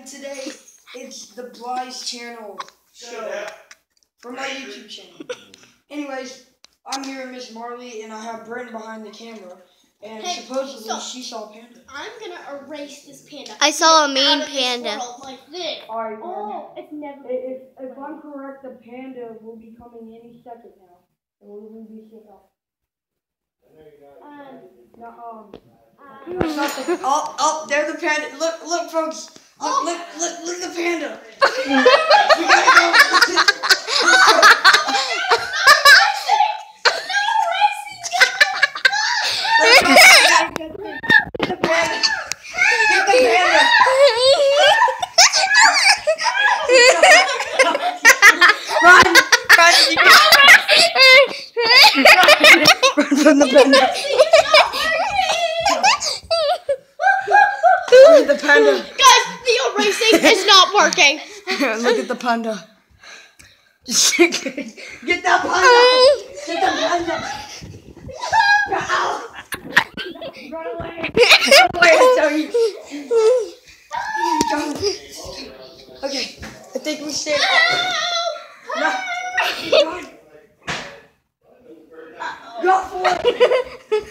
And today, it's the Bly's channel show for my YouTube channel. Anyways, I'm here with Miss Marley, and I have Brenton behind the camera. And hey, supposedly she saw a panda. I'm gonna erase this panda. I saw a mean panda. Like this. Alright, it's never. If I'm correct, the panda will be coming any second now. And we will be seeing oh, there's the panda. Look, folks. Look the panda. We gotta go. Get the panda. Get the panda. Run from the panda. Look at the panda. Guys, the erasing is not working. Look at the panda. Get that panda. Get the panda. Run away. Run away, I tell you. Okay, I think we stay. No. Go for it.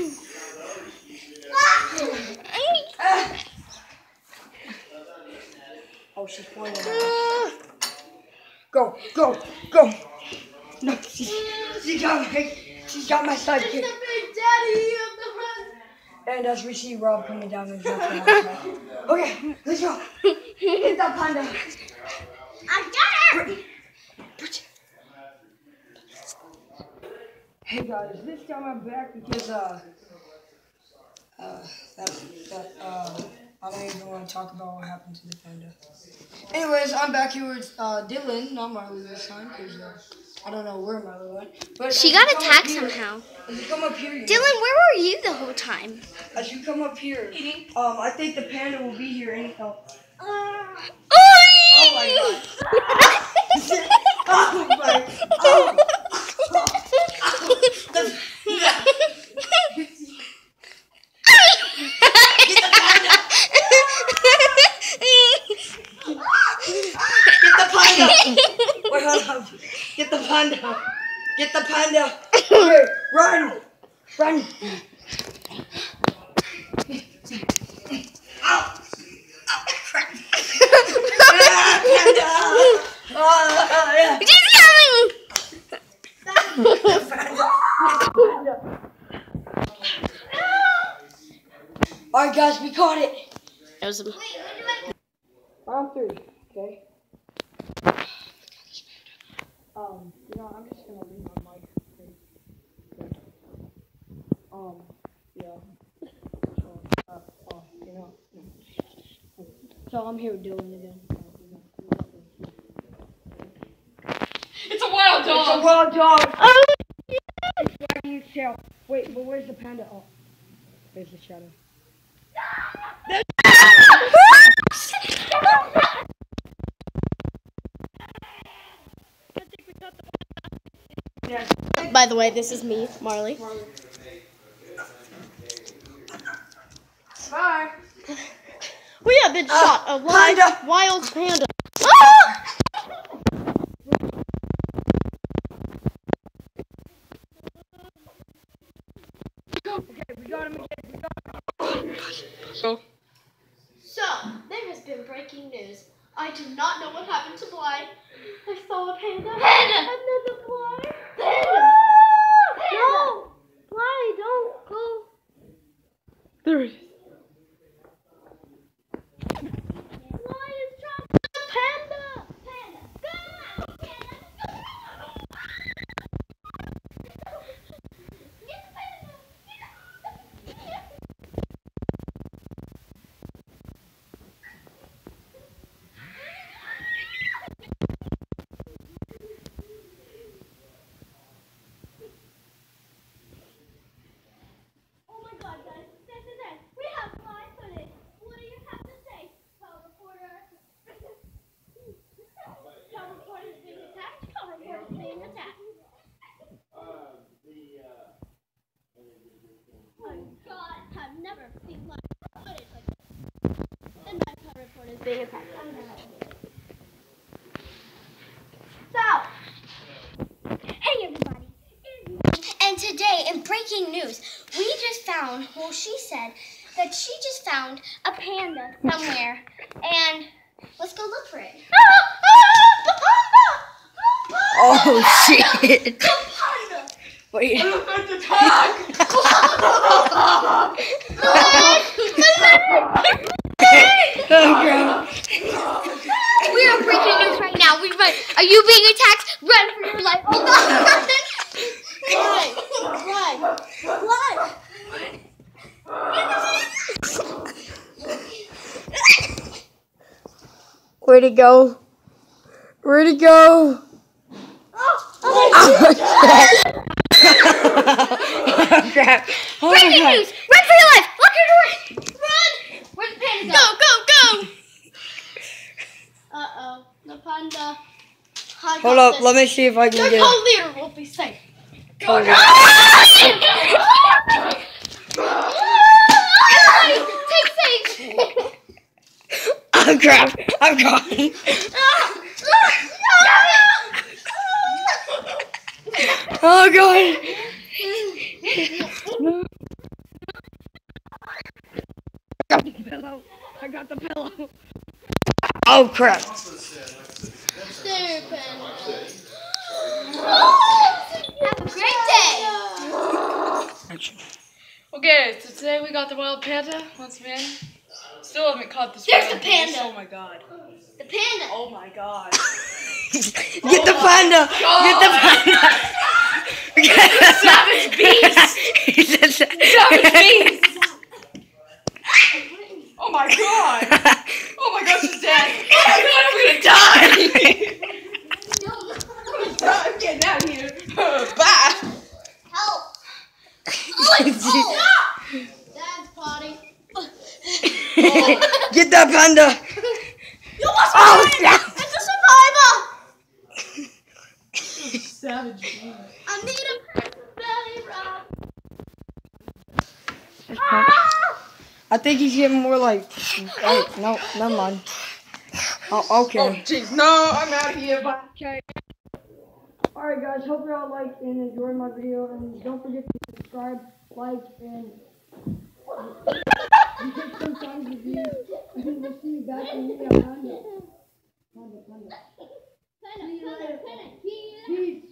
Oh, she's pointing at us. Go. No, she got my sidekick. Big Daddy of the run. And as we see Rob coming down his left. Okay, let's go. Get that panda. I got her. Hey guys, this time I'm back because I don't even want to talk about what happened to the panda. Anyways, I'm back here with Dylan, not Marley this time, because I don't know where Marley went. But She got attacked somehow. As you come up here, Dylan, where were you the whole time? As you come up here, I think the panda will be here anyhow. Oh my god! Oh my! Oh! Wait, hold on. Get the panda. Get the panda. Okay, run. Ow. Crap. Panda. Yeah. She's coming! Alright guys, we caught it. That was Round 3, okay? I'm just gonna leave my mic. So I'm here with Dylan again. It's a wild dog. It's a wild dog. Oh, it's wagging its tail. Wait, but where's the panda? Oh, there's the shadow. By the way, this is me, Marley. Bye. We have been shot a wild panda. Okay, we got him again. So, there has been breaking news. I do not know what happened to Bly. I saw a panda. Another Bly. No! Why? Don't go. There it is. Why is dropping the panda? being attacked. So, hey everybody. And today in breaking news, we just found, well, she said that she just found a panda somewhere. And let's go look for it. The panda! Oh shit! The panda! Wait. We are breaking news right now. We run. Are you being attacked? Run for your life. Oh God! Where'd it go? Where'd it go? Oh crap! Oh, Breaking news! Run for your life! Lock your door! Run! Where's the panda? Go! Uh-oh. The panda. Hold up, let me see if I can Your get it. co-leader will be safe. Hold Take safe. Oh crap! I'm gone. Oh god! I got the pillow. Oh crap! There, panda. Have a great day. Okay, so today we got the wild panda once again. Still haven't caught this There's wild the panda. beast. Oh my god. The panda. Oh my god. Get the panda! Get the panda! Savage beast! Savage beast! Oh my god! Oh my gosh, she's dead! Oh my god, I'm gonna die! I'm getting out of here! Bye! Help! Oh, Dad's potty. Get that panda! You must Oh snap! It's a survivor! Savage beast. I need a belly rub. I think he's getting more like. Oh, no, never mind. Oh, okay. Oh jeez, no, I'm out of here, bye. Okay. Alright guys, hope you all liked and enjoyed my video, and don't forget to subscribe, like, and hit some thumbs reviews, and we'll see you back in the video. Panda. See you later. Peace.